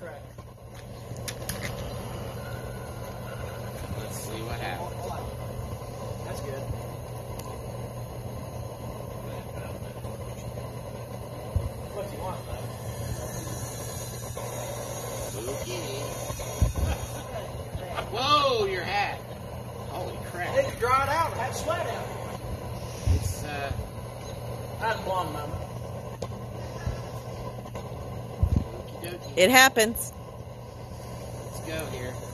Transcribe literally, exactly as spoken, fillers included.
crack. Let's see what happens. That's good. What you want, Okay. Whoa, your hat. Holy crap. It can dry it out. Have sweat out. It's, uh... That's blonde, mama. Okie dokie. It happens. Let's go here.